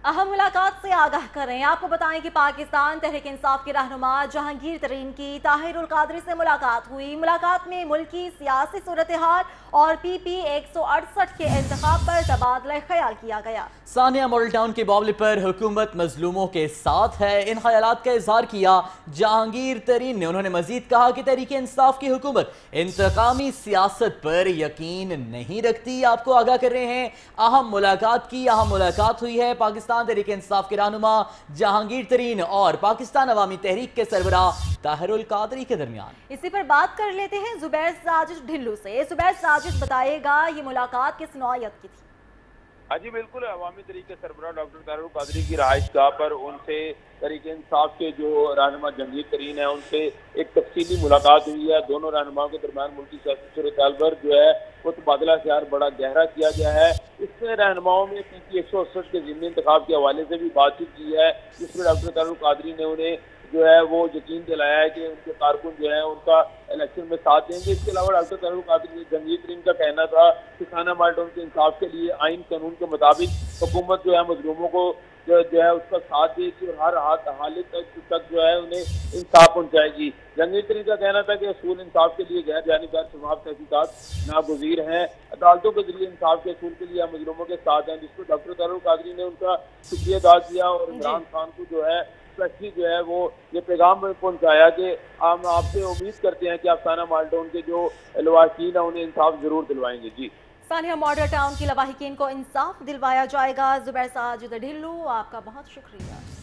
अहम मुलाकात से आगाह करें। आपको बताएं कि पाकिस्तान तहरीक इंसाफ के रहनुमा जहांगीर तरीन की ताहिर क़ादरी से मुलाकात हुई। मुलाकात में मुल्की सियासी सूरत हाल और PP 168 के इंतखाब पर तबादला ख्याल किया गया। सानिया मॉडल टाउन के मामले पर हुकूमत मजलूमों के साथ है, इन ख्यालात का इजहार किया जहांगीर तरीन ने। उन्होंने मजीद कहा कि तहरीक इंसाफ की हुकूमत इंतकामी सियासत पर यकीन नहीं रखती। आपको आगाह कर रहे हैं अहम मुलाकात की। अहम मुलाकात हुई है पाकिस्तान तहरीक इंसाफ के रहनुमा जहांगीर तरीन और पाकिस्तान अवामी तहरीक के सरबराह ताहिर क़ादरी के दरमियान। इसी पर बात कर लेते हैं जुबैर साजिद ढिल्लू से। जुबैर साजिद बताएगा ये मुलाकात किस नौयत की थी। हाँ जी बिल्कुल, अवामी तहरीक के सरबराह डॉक्टर ताहिर क़ादरी की रहाइश गाह पर उनसे तहरीक इंसाफ के जो रहनुमा जहांगीर तरीन है उनसे एक तफसीली मुलाकात हुई है। दोनों रहनुमाओं के दरमियान मुल्की सियासी सूरत पर जो है वो तबादला ख्याल बड़ा गहरा किया गया है। इसमें रहनुमाओं में PP 168 के ज़िम्मी इंतखाब के हवाले से भी बातचीत की है, जिसमें डॉक्टर ताहिर क़ादरी ने उन्हें जो है वो यकीन दिलाया है कि उनके कारकुन जो है उनका इलेक्शन में साथ देंगे। इसके अलावा डॉक्टर ताहिर क़ादरी जहांगीर तरीन का कहना था कि खाना माल्टोन के इंसाफ के लिए आइन कानून के मुताबिक हुकूमत जो है मजलूमों को जो है उसका साथ देगी और हर हालत तक जो है उन्हें इंसाफ पहुंचाएगी। जहांगीर तरीन का कहना था कि असूल इंसाफ के लिए गैर जानिबदार शफाफ तहकीकात नागुज़ीर हैं। अदालतों के जरिए इंसाफ के असूल के लिए हम मजलूमों के साथ हैं, जिसको डॉक्टर ताहिर क़ादरी ने उनका शुक्रिया अदा किया और इमरान खान को जो है स्पेशली जो है वो ये पैगाम पहुंचाया कि हम आपसे उम्मीद करते हैं कि आप साना माल्टोन के जो लवाहिकीन है उन्हें इंसाफ जरूर दिलवाएंगे। जी, सानिया मॉडल टाउन की लवाहिकीन को इंसाफ दिलवाया जाएगा। जुबैर साजिद ढिल्लू, आपका बहुत शुक्रिया।